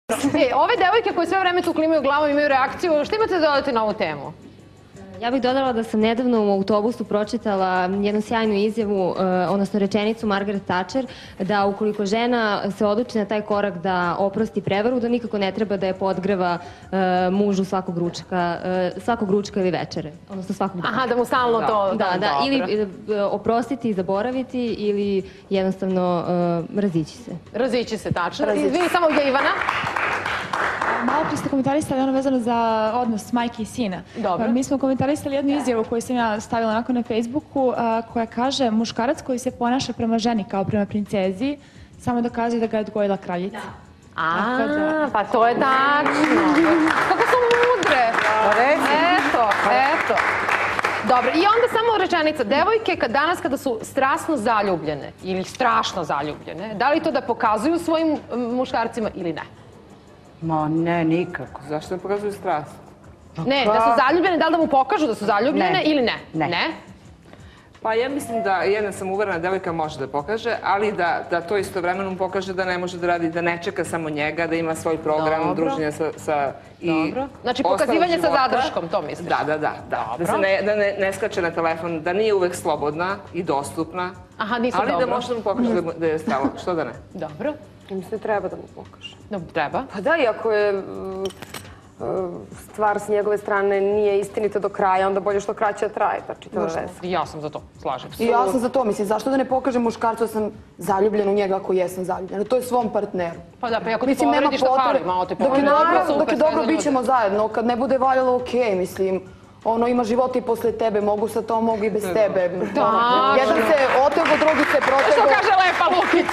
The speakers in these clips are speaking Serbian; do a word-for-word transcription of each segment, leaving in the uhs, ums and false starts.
Ove devojke koje sve vreme tu klimaju glavom imaju reakciju, što imate da dodati na ovu temu? Ja bih dodala da sam nedavno u autobusu pročitala jednu sjajnu izjavu, odnosno rečenicu Margaret Thatcher, da ukoliko žena se odluči na taj korak da oprosti prevaru, da nikako ne treba da je podgreva mužu svakog ručka, svakog ručka ili večere, odnosno svakog dana. Aha, da mu stalno to... Da, da, ili oprostiti i zaboraviti ili jednostavno razići se. Razići se, tačno. Izvini, samo je Ivana. Malo prije ste komentarisali ono vezano za odnos majke i sina. Dobro. Mi smo komentarisali jednu izjavu koju sam ja stavila onako na Facebooku koja kaže muškarac koji se ponaša prema ženi kao prema princezi samo dokazuje da ga je odgojila kraljica. A, pa to je tačno. Kako su mudre. Eto, eto. Dobro, i onda samo rečenica. Devojke danas kada su strasno zaljubljene ili strašno zaljubljene, da li to da pokazuju svojim muškarcima ili ne? Ma ne, nikako. Zašto ne pokazuju strast? Ne, da su zaljubljene, da li da mu pokažu da su zaljubljene ili ne? Ne. Pa ja mislim da jedna sam uverena devojka može da pokaže, ali da to istovremeno mu pokaže da ne može da radi, da ne čeka samo njega, da ima svoj program druženja sa... Dobro. Znači pokazivanje sa zadrškom, to misliš? Da, da, da. Da se ne skače na telefon, da nije uvek slobodna i dostupna, ali da može da mu pokaže da je stalo. Što da ne? Dobro. Mislim, treba da mu pokaže. Treba? Pa da, iako je stvar s njegove strane nije istinita do kraja, onda bolje što kraće traje ta čitava veza. Ja sam za to, slažem se. I ja sam za to, mislim, zašto da ne pokažem muškarcu da sam zaljubljena u njega ako jesam zaljubljena? To je svom partneru. Pa da, pa ako ti povrediš da fali, malo te povrediš. Dok je dobro, bit ćemo zajedno. Kad ne bude valjalo, okej, mislim. Ono, ima života i posle tebe, mogu sa to, mogu i bez tebe. Jedan se otego, drugi se protego. Što kaže Lepa Lukić?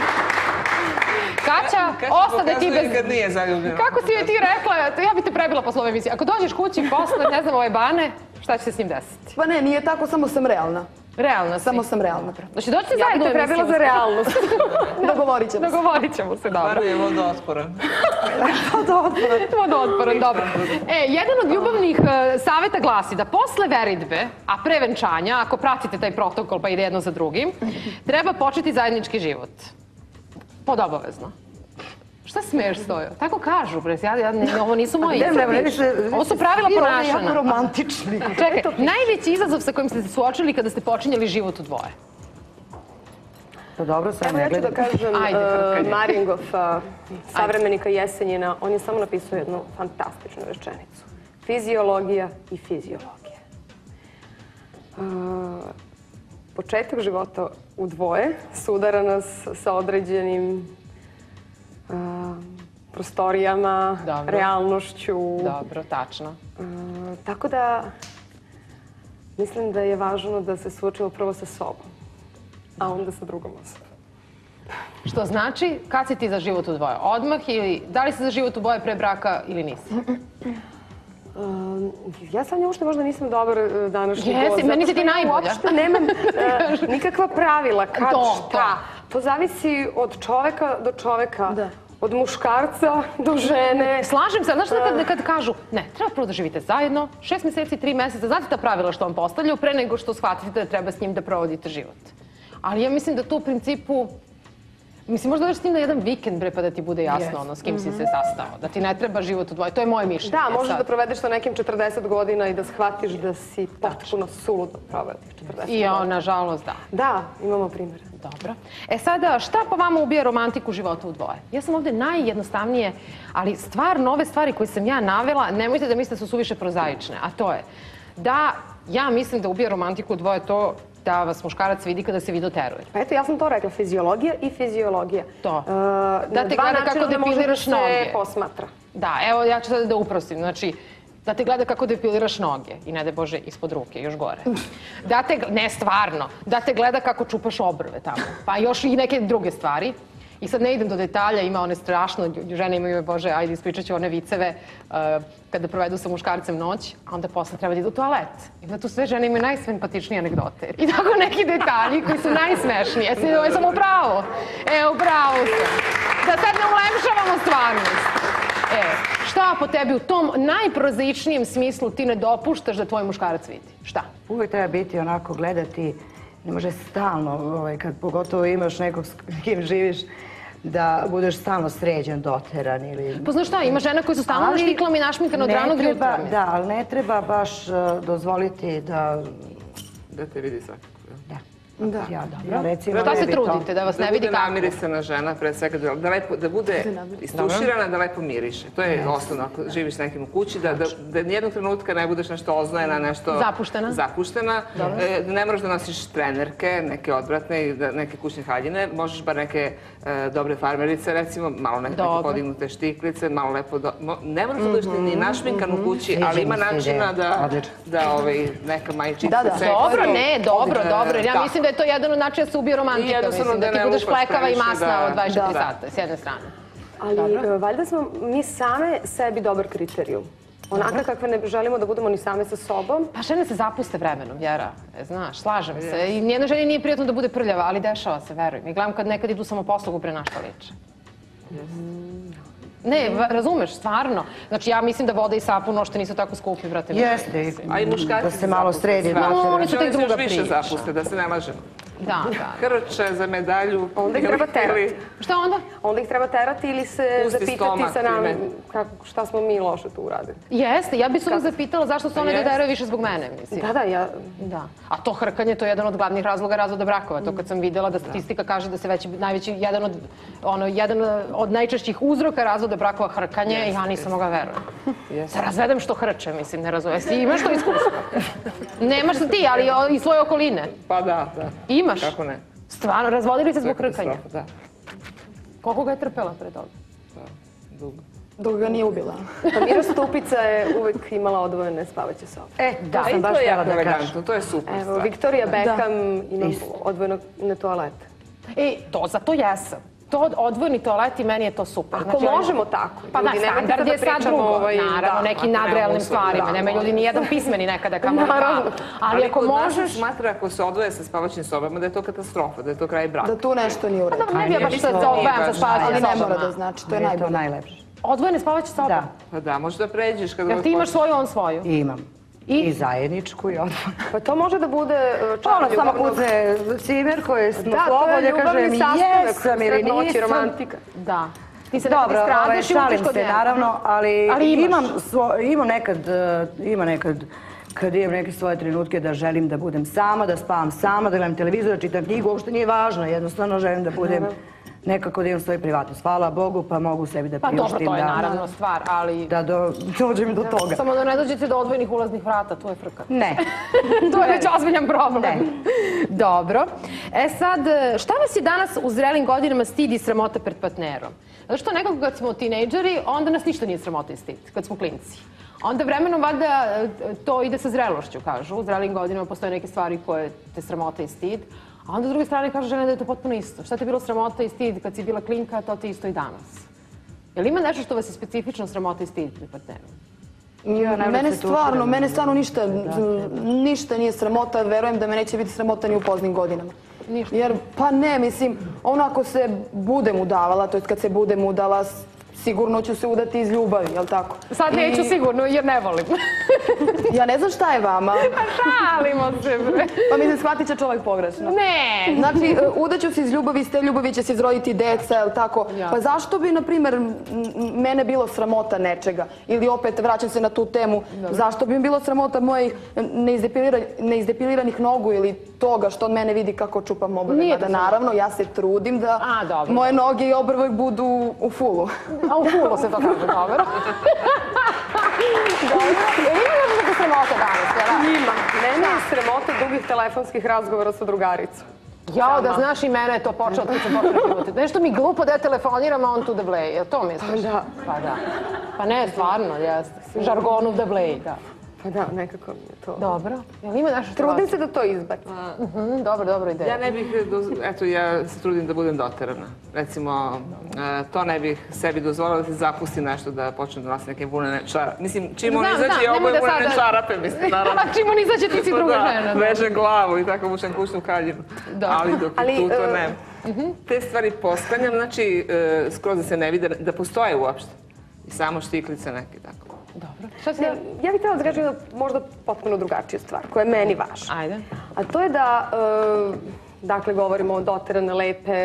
Kaća, ostade ti bez... Kad nije zaljubljena. Kako si joj ti rekla, ja bi te prebila posle ove emisije. Ako dođeš kući posle, ne znam, ove bane, šta će se s njim desiti? Pa ne, nije tako, samo sam realna. Realna si? Samo sam realna. Znači, dođete zajedno u emisiju. Ja bi te prebila za realnost. Dogovorit ćemo se. Dogovorit ćemo se, dobro. Prvi je vodootporan. Vodootporan. Vodootporan, dobro. E, jedan od ljubavnih savjeta glasi da posle veridbe, a pre venčanja, ako pratite taj protokol pa ide jedno za drugim, treba početi zajednički život. Podobavezno. Šta smiješ, Stojo? Tako kažu, bre. Ovo nisu moji izravi. Ovo su pravila ponašanja. Jako romantični. Čekaj, najveći izazov sa kojim ste se suočili kada ste počinjeli život u dvoje? Pa dobro, sve ne gledam. Evo ja ću da kažem Maringov, savremenika Jesenjina, on je samo napisao jednu fantastičnu rečenicu. Fiziologija i fiziologija. Početak života u dvoje sudara nas sa određenim prostorijama, realnošću. Dobro, tačno. Tako da mislim da je važno da se suočimo prvo sa sobom, a onda sa drugom osobom. Što znači, kad si ti za život u dvoje? Odmah ili da li si za život u dvoje pre braka ili nisi? Ja sam uopšte možda nisam dobar današnji gost. Jesi, meni si ti najbolja. Uopšte nemam nikakva pravila kad šta. To zavisi od čoveka do čoveka, od muškarca do žene. Slažem se, znaš kad kažu, ne, treba prvo da živite zajedno, šest meseci, tri meseca, znate ta pravila što vam postavljaju pre nego što shvatite da treba s njim da provodite život. Ali ja mislim da to u principu... Mislim, možda daš s njim na jedan vikend, bre, pa da ti bude jasno ono s kim si se sastao. Da ti ne treba život u dvoje. To je moje mišljenje. Da, možeš da provedeš sa nekim četrdeset godina i da shvatiš da si potpuno suludno proveo tih četrdeset godina. I nažalost, da. Da, imamo primjere. Dobro. E sada, šta po vama ubija romantiku života u dvoje? Ja sam ovde najjednostavnije, ali stvarno ove stvari koje sam ja navela, nemojte da mislite da su suviše prozaične, a to je da ja mislim da ubija romantiku u dvoje to da vas muškarac vidi kada se vi doterujete. Pa eto, ja sam to rekla, fiziologija i fiziologija. To. Da te gleda kako depiliraš noge. Da se posmatra. Da, evo ja ću sada da uprostim. Znači, da te gleda kako depiliraš noge i ne daj Bože ispod ruke, još gore. Da te, ne stvarno, da te gleda kako čupaš obrve tamo, pa još i neke druge stvari. I sad ne idem do detalja, ima one strašno, žene imaju, Bože, ajde ispričat ću one viceve kada provedu sa muškarcem noć, a onda posle treba da idu u toalet. I onda tu sve žene imaju najsvempatičnije anegdote. I tako neki detalji koji su najsmešniji. Jesi sam u pravu? E, u pravu sam. Da sad ne ulepšavamo stvarnost. E, šta po tebi u tom najprozaičnijem smislu ti ne dopuštaš da tvoj muškarac vidi? Šta? Uvijek treba biti onako, gledati, ne može stalno, kad pogotovo imaš nekog s kim živiš, da budeš stalno sređen, doteran ili... Pa znaš šta, ima žena koje su stalno naštiklama i našminkane od ranog jutra. Da, ali ne treba baš dozvoliti da... Da te vidi svakako. Da, ja dobro. Šta se trudite, da vas ne vidi kako? Da bude namirisana žena, pre svega, da bude istuširana, da lepo miriše. To je osnovno, ako živiš s nekim u kući, da nijednog trenutka ne budeš nešto oznojena, nešto... Zapuštena. Zapuštena. Ne moraš da nosiš trenerke, neke odvratne i neke kućne haljine. Možeš bar neke dobre farmerice, recimo, malo neke podignute štiklice, malo lepo... Ne moraš da budeš ni našminkan u kući, ali ima načina da neka majčica... Dobro, ne, dobro, dobro. Ja mislim da je to jedan od načina da se ubije romantika, mislim, da ti budeš plekava i masna od dvadeset četiri sata, s jedne strane. Ali valjda smo mi same sebi dobar kriterijum. Onaka kakve ne želimo da budemo ni same sa sobom. Pa žene se zapuste vremenom, Vjera. Znaš, slažem se. I nijedno ženi nije prijatno da bude prljava, ali dešava se, verujem. I gledam kad nekad idu samoposlugu pre našta liče. Ne, razumeš, stvarno. Znači, ja mislim da voda i sapun uopšte nisu tako skupi, brate. Jeste, a i muškarci da se malo sredi. Oni su tek druga priča. Oni se još više zapuste, da se ne lažemo. Da, da. Hrče za medalju. Onda ih treba terati. Šta onda? Onda ih treba terati ili se zapitati sa nam šta smo mi loše tu uradili. Jeste, ja bih se uvijek zapitala zašto se one doderaju više zbog mene, mislim. Da, da, ja... Da. A to hrkanje, to je jedan od glavnih razloga razvoda brakova. To kad sam videla da statistika kaže da se već najveći, jedan od, ono, jedan od najčešćih uzroka razvoda brakova hrkanje i ja nisam mogla verujem. Se razvedem što hrče, mislim, ne razumem. Jesi imaš to iskustvo? Nemaš ti, ali i svoje okoline. Pa da, da. Imaš? Kako ne? Stvarno, razvodili se zbog hrkanja? Da. Koliko ga je trpela pre toga? Dugo. Dok ga nije ubila. Pa Mira Stupica je uvek imala odvojene spavaće sobe. E, da, sam baš htjela da kažem. To je super stvar. Evo, Victoria Beckham ima odvojene toalete. E, to, za to jesam. To odvojeni toaleti, meni je to super. Ako možemo tako. Pa da, standard je sad drugo. Naravno, nekim nadrealnim stvarima. Nema ljudi ni jedan pismeni nekada kamo dva. Ali ako možeš... Ali kod nas smatra ako se odvoje sa spavaćim sobama da je to katastrofa, da je to kraj braka. Da tu nešto nije u redu. Pa da, ne bi ja baš sad odvajam sa spavaćim sobama. Ali ne mora da znači, to je najbolje. Odvojene spavaće sobe? Da. Pa da, možda pređeš kada... Jer ti imaš svoju, on svoju? Imam. I zajedničku i odvojenu. Pa to može da bude čar ljubavnog... Ono samo kuce cimer koje smo slobodne, kažem jesam ili nisam. Romantika. Da. Ti se dobro, nekad istradaš i utiš kod se, njega. naravno, ali, ali imam, svo, imam nekad, ima nekad kad imam neke svoje trenutke da želim da budem sama, da spavam sama, da gledam televizor, da čitam knjigu, uopšte nije važno, jednostavno želim da budem nekako da imam svoj privatnost. Hvala Bogu, pa mogu sebi da priuštim. Pa dobro, to je naravno stvar, ali... Da dođem do toga. Samo da ne dođete do odvojenih ulaznih vrata, to je frka. Ne. To je već ozbiljan problem. Dobro. E sad, šta vas je danas u zrelim godinama stid i sramota pred partnerom? Zato što nekako kad smo tinejdžeri, onda nas ništa nije sramota i stid, kad smo klinci. Onda vremenom valjda to ide sa zrelošću, kažu. U zrelim godinama postoje neke stvari koje te sramota i stid. A onda s druge strane kaže žena da je to potpuno isto. Šta ti je bilo sramota i stid kad si bila klinka, to ti isto i danas. Je li ima nešto što vas je specifično sramota i stid pred partnerom? Mene stvarno, mene stvarno ništa, ništa nije sramota. Verujem da me neće biti sramota ni u poznim godinama. Ništa? Jer, pa ne, mislim, ono ako se budem udavala, to je kad se budem udala, sigurno ću se udati iz ljubavi, jel' tako? Sad neću sigurno, jer ne volim. Ja ne znam šta je vama. Pa šalimo se, bre. Pa mislim, shvatit će čovjek pogrešno. Ne. Znači, udaću se iz ljubavi, iz te ljubavi će se izroditi deca, jel' tako? Pa zašto bi, na primjer, mene bilo sramota nečega? Ili opet, vraćam se na tu temu, zašto bi mi bilo sramota mojih neizdepiliranih nogu ili toga što od mene vidi kako čupam obrve? Da, naravno, ja se trudim da moje noge i obrve budu u fulu. A u fulu se to kaže, dobro. Dobro. Jer ima još neke sramote danas? Ima. Mene je sramota dugih telefonskih razgovora sa drugaricom. Jao, da znaš i mene je to počelo kad sam počela životiti. Nešto mi glupo da ja telefoniram, a on tu da bleji. Je to misliš? Da. Pa da. Pa ne, stvarno, jeste. Žargonu da bleji, da. Pa da, nekako mi je to... Dobro. Jel ima nešto... Trudim se da to izbacim. Dobro, dobro ideja. Ja ne bih, eto, ja se trudim da budem doterana. Recimo, to ne bih sebi dozvolila da se zapusti nešto, da počnem da nosim neke vunene čarape. Mislim, čim on izađe, ja oboje vunene čarape, mislim, naravno. Čim on izađe, ti si druga žena. Da, veže glavu i tako vučem kućnu kaljinu. Ali dok je tu, to ne. Te stvari posklanjam, znači, skroz da se ne vide, da postoje uopšte. I samo štiklice neke, tako. Dobro. Ja bih htjela da kažem možda potpuno drugačiju stvar, koja je meni važna. Ajde. A to je da, dakle, govorimo o doterane, lepe,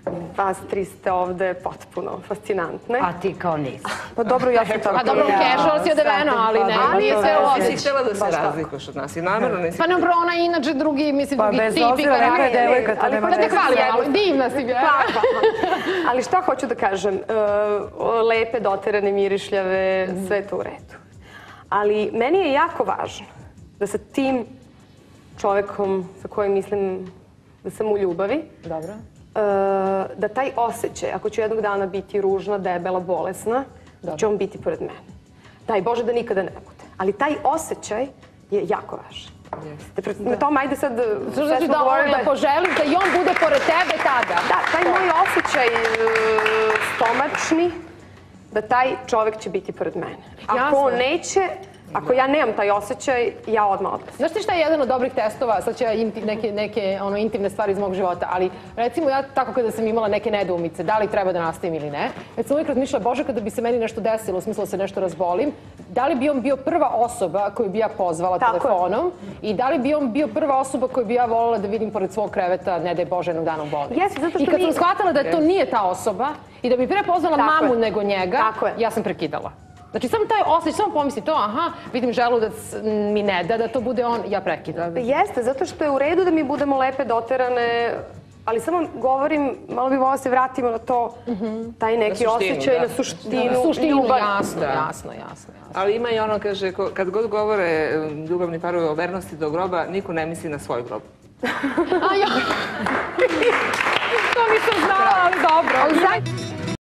vas tri ste ovde potpuno fascinantne. A ti kao nisi. Pa dobro, ja sam tako. Pa dobro, casual si odeveno, ali ne, nije sve u Ti osjećaj. htjela da se razlikuješ od nas i namjerno nisi... Pa ne, bro, ona je inače drugi, mislim, Pa drugi bez tip i obzira neka je karakter. devojka, to nema Da te veze. hvalim malo, divna si bila. Pa, pa. Ali šta hoću da kažem, e, lepe, doterane, mirišljave, sve je to u redu. Ali meni je jako važno da sa tim čovekom sa kojim mislim da sam u ljubavi, Dobro. da taj osjećaj, ako ću jednog dana biti ružna, debela, bolesna, da će on biti pored mene. Daj Bože da nikada ne bude. Ali taj osjećaj je jako važan. Na tom, ajde sad... Što znači da poželim da i on bude pored tebe tada? Da, taj moj osjećaj stomačni, da taj čovek će biti pored mene. Ako on neće, ako ja nemam taj osjećaj, ja odmah odlazim. Znaš ti šta je jedan od dobrih testova? Sad ću ja neke, neke ono, intimne stvari iz mog života, ali recimo ja tako kada sam imala neke nedoumice, da li treba da nastavim ili ne, već sam uvijek razmišljala, Bože, kada bi se meni nešto desilo, u smislu da se nešto razbolim, da li bi on bio prva osoba koju bi ja pozvala tako telefonom je. I da li bi on bio prva osoba koju bi ja voljela da vidim pored svog kreveta, ne daj Bože, jednog dana u bolnici. Yes, zato što I kad mi... sam shvatila da to nije ta osoba i da bi pre pozvala tako mamu je. nego njega, ja sam prekidala. Znači, sam taj osjećaj, samo pomisli to, aha, vidim želudac mi ne da da to bude on, ja prekidam. Jeste, zato što je u redu da mi budemo lepe, doterane, ali samo govorim, malo bi volila se vratimo na to, taj neki osjećaj, na suštinu, Na suštinu, ljubav. jasno, jasno, jasno. Ali ima i ono, kaže, kad god govore ljubavni parovi o vernosti do groba, niko ne misli na svoj grob. A ja, to nisam znala, ali dobro.